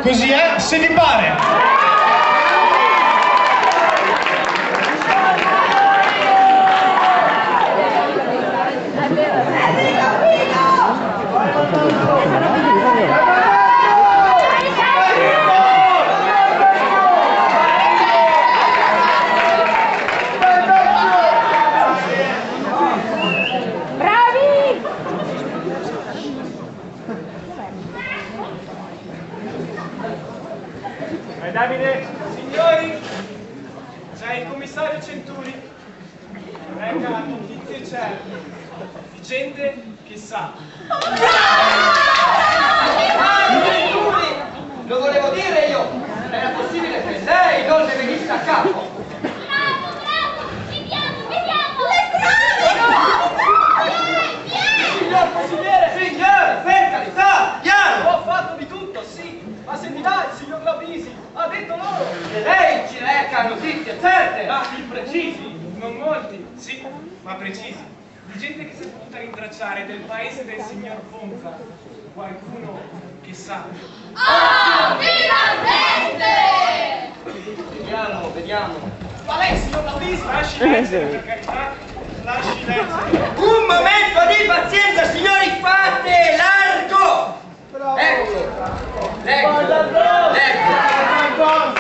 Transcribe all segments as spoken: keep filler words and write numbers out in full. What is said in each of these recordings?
Così è, se vi pare. Davide, signori, c'è il commissario Centuri, reca notizie certe di gente che sa. Centuri, lo volevo dire io, era possibile che lei non ne venisse a capo. Bravo, bravo, vediamo, vediamo, le brave! Signor consigliere! Signore, per carità, piano! Ho fatto di tutto, sì, ma sentirà il signor Labisi, ha detto loro! E lei ci reca notizie certe! Ah, imprecisi, non molti, sì, ma precisi. Di gente che si è potuta rintracciare del paese del signor Ponza. Qualcuno che sa. Ah, finalmente! Vediamo, vediamo. Ma lei, signor Labisi, lasci leggere, per carità, lasci leggere. Un momento di pazienza, signori, fate largo! Ecco, leggo, leggo.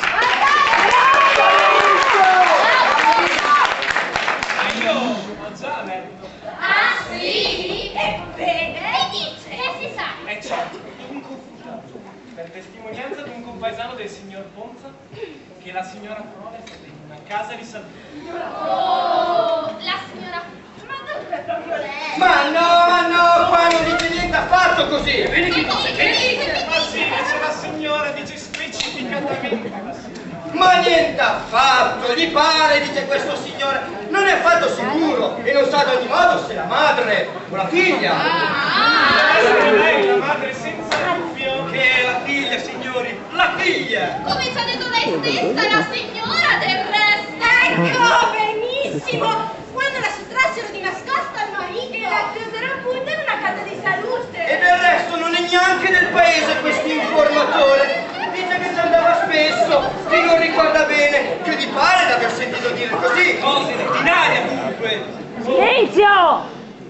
Io ho già letto. Ah, sì? Ebbene, che dice? Che si sa? E certo, un confutato, per testimonianza di un compaesano del signor Ponza, che la signora Frola è stata in una casa di salute. Oh, la signora... Ma non è proprio lei! Ma no, ma no, qua non dice niente affatto così! Vedi che cosa dice? Ma sì, invece la signora dice specificatamente la signora. Ma niente affatto, gli pare, dice questo signore, non è affatto sicuro e non sa ad ogni modo se la madre o la figlia. Ah! È lei, la madre senza dubbio. Che è la figlia, signori, la figlia! Come ci ha detto lei stessa, la signora del resto! Ecco, benissimo! Quando la sottrassero di nascosto al marito e la chiusero appunto in una casa di salute! E del resto non è neanche del paese questo informatore. Dice che ci andava spesso, che non ricorda bene, che gli pare di aver sentito dire così. Cose in aria dunque. Silenzio!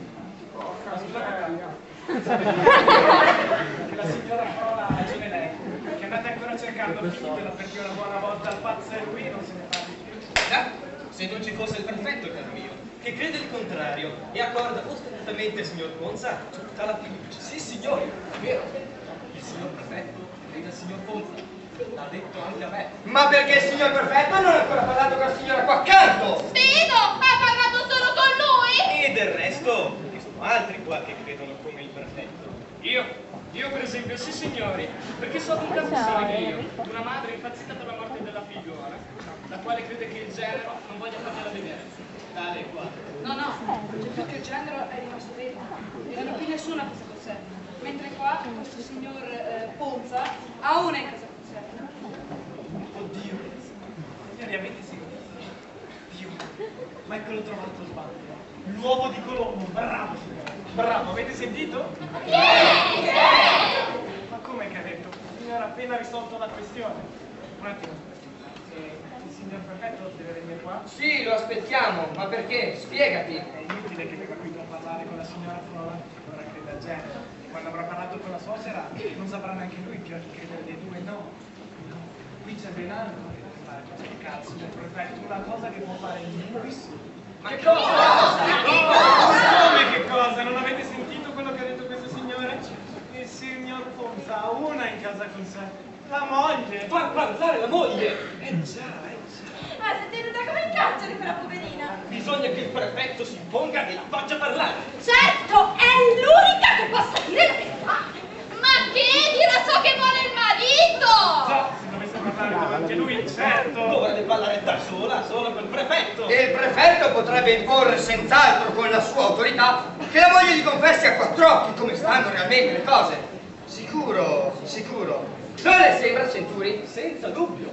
Che la signora Frola ha ragione lei, che andate ancora cercando figliola perché una buona volta al pazzo è lui non se ne parli più. Già, se non ci fosse il prefetto, caro mio, che crede il contrario e accorda ostinatamente al signor Ponza tutta la fiducia. Sì, signori, È vero, il signor prefetto crede al signor Ponza, l'ha detto anche a me. Ma perché il signor prefetto non ha ancora parlato con la signora qua accanto? Vedo, ha parlato solo con lui? E del resto, ci sono altri qua che credono come il prefetto. io, io per esempio, sì signori, perché so di un caso simile io, di una madre impazzita per la morte della figliuola, la quale crede che il genero non voglia fargliela vedere. Tale qua. No, no, c'è più che il genero è rimasto vero e non ha più nessuno a casa con sé. Mentre qua questo signor eh, Ponza ha una in casa con sé. Oddio, signori avete sentito? Dio, ma eccolo trovato sbaglio. L'uovo di Colombo, bravo signore, bravo, avete sentito? Ma come che ha detto? Il signore ha appena risolto la questione. Un attimo, eh, il signor prefetto deve venire qua? Sì, lo aspettiamo, ma perché? Spiegati. È inutile che venga qui per parlare con la signora Frola, ora crede al genere. Quando avrà parlato con la suocera non saprà neanche lui più a chi credere dei due, no. No, qui c'è ben altro che deve fare questo cazzo del prefetto, una cosa che può fare lui sì. Ma che cosa? Come che cosa? Non avete sentito quello che ha detto questo signore? Il signor Ponza ha una in casa con sé, la moglie. Far parlare la moglie! Eh già, eh già. Ah, si è tenuta come in carcere quella poverina! Bisogna che il prefetto si imponga e la faccia parlare. Certo, è l'unica che possa dire la verità! Ma che dirà ciò che vuole il marito? Già, se dovesse parlare davanti a lui, certo. Dovrebbe parlare da sola, solo col prefetto. E il prefetto potrebbe imporre senz'altro con la sua autorità che la moglie gli confessi a quattro occhi come stanno realmente le cose. Sicuro, sicuro. Non le sembra, Centuri? Senza dubbio.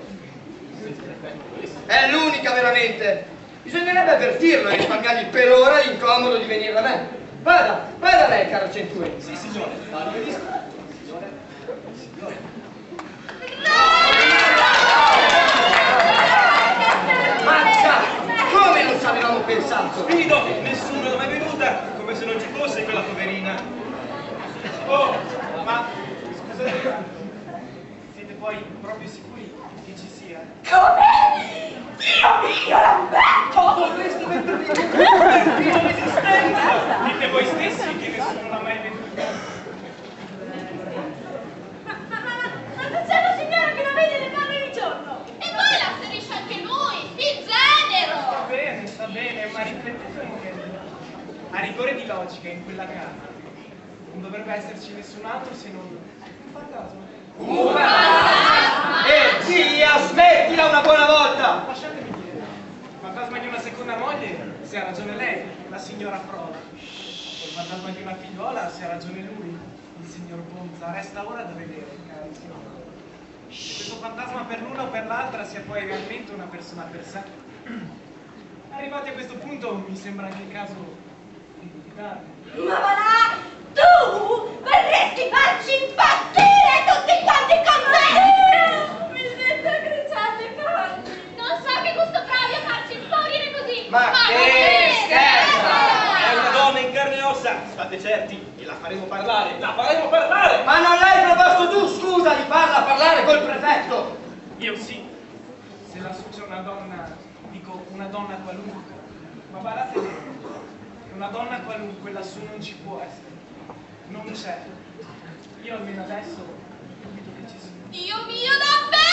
È l'unica veramente. Bisognerebbe avvertirlo e risparmiargli per ora l'incomodo di venire da me. Vada, vada lei, caro Centuri. Sì, signore, la obbedisco. Signore, signore. Mazza! Come non ci avevamo pensato? Sfido, nessuno è mai venuta, come se non ci fosse quella poverina. Oh, ma scusate, siete poi proprio sicuri che ci sia? Come? Dio mio, Lamberto! Dovreste mettervi in resistenza! Dite voi stessi che nessuno l'ha mai veduta. Ma, ma, ma, ma non c'è la signora che la vede le palle di giorno? E poi la asserisce anche lui, di genero! Sta bene, sta bene, ma riflettete che a rigore di logica in quella casa non dovrebbe esserci nessun altro se non un fantasma. Un fantasma! E zia, smettila una buona volta! Lasciatemi dire, il fantasma di una seconda moglie, se ha ragione lei, la signora Frola. Il fantasma di una figliuola, se ha ragione lui, il signor Ponza. Resta ora da vedere, cari signori. Se questo fantasma per l'una o per l'altra sia poi realmente una persona per sé. Arrivati a questo punto mi sembra anche il caso di dubitarne. Ma va là! Tu vorresti farci impazzire tutti quanti con me! Mi sento grigiate canti! Non so che gusto provi a farci impaurire così! Ma che scherza! È una donna in carne e ossa, state certi che la faremo parlare, la faremo parlare! Ma non l'hai proposto tu, scusa, di farla parlare col prefetto? Io sì, se lassù c'è una donna, dico una donna qualunque, ma badate bene, che una donna qualunque lassù non ci può essere, non c'è. Io almeno adesso dubito che ci sia. Dio mio, davvero!